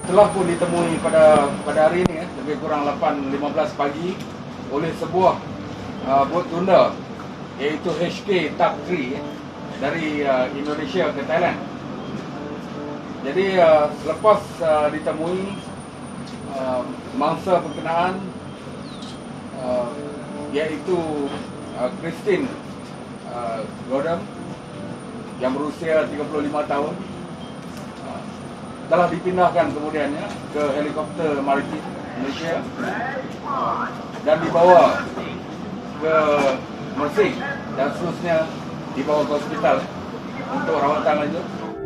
telah pun ditemui pada hari ini, lebih kurang 8.15 pagi oleh sebuah bot tunda iaitu HK TAP 3 dari Indonesia ke Thailand. Jadi selepas ditemui mangsa berkenaan iaitu Christine Godam yang berusia 35 tahun telah dipindahkan kemudiannya ke helikopter maritim Malaysia dan dibawa ke Mersing dan seterusnya dibawa ke hospital untuk rawatan lanjut.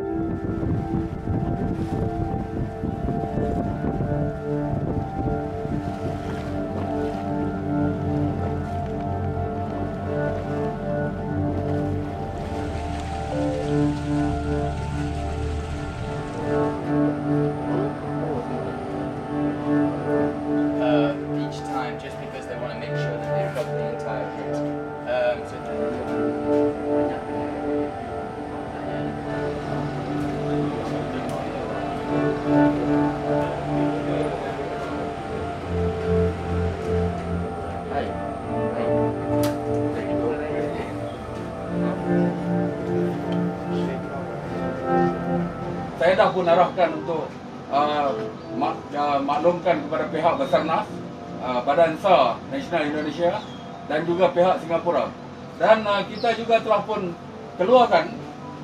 Each time, just because they want to make sure that they've got the entire kit. Saya dah pun arahkan untuk maklumkan kepada pihak Basarnas, Badan SAR Nasional Indonesia dan juga pihak Singapura. Dan kita juga telah pun keluarkan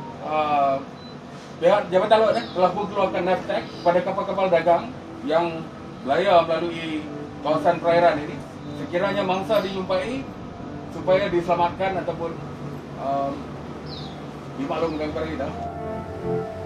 pihak Jabatan Laut telah pun keluarkan navtag kepada kapal-kapal dagang yang berlayar melalui kawasan perairan ini. Sekiranya mangsa dijumpai supaya diselamatkan ataupun dimaklumkan kepada kita.